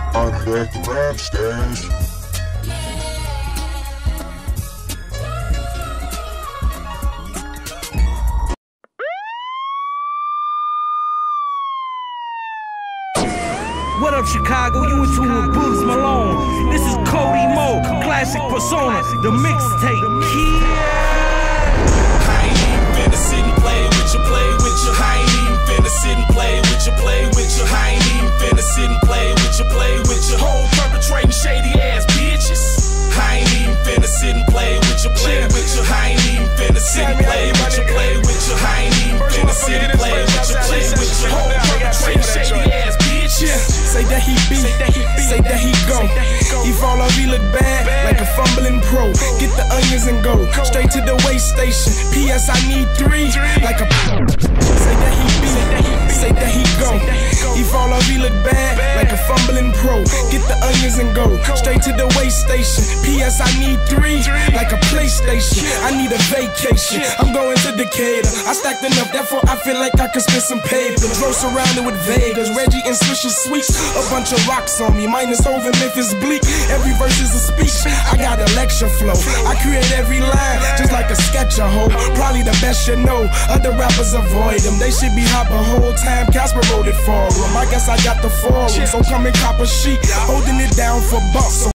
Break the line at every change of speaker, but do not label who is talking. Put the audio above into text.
I'm at the rap stash.
What up, Chicago? You in tune with Bugs Malone. This is Cody Mo, classic persona, the mixtape.
I ain't even finna sit and play with you, play with you. I ain't even finna sit and play with you, play with you. I ain't even finna sit and play with you, play with you. Whole perpetrating shady ass bitches. I ain't even finna sit and play with you, play with you. I ain't even finna sit and play with you, play with you. I ain't even finna sit and play with you, play with you. Whole perpetrating shady ass bitches.
Say that he be, say that he go. He fall off, he look bad, like a fumbling pro. Get the onions and go straight to the way station. P.S. I need 3, like a. Say that he be, say that he go. He fall off, he look bad, like a fumbling pro. Get the onions and go straight to the way station. P.S. I need 3, like a PlayStation. I need a vacation. I'm going to Decatur. I stacked enough, therefore I feel like I could spend some paper. Throw surrounded with Vegas, Reggie and Swisher Sweets. A bunch of rocks on me, minus Hov and Memphis Bleak. Every verse is a speech, I got a lecture flow. I create every line, just like a sketch a hoe. Probably the best you know, other rappers avoid them. They should be hot the whole time, Casper wrote it for them. I guess I got the forum, so come and cop a sheet, holding it down for bucks.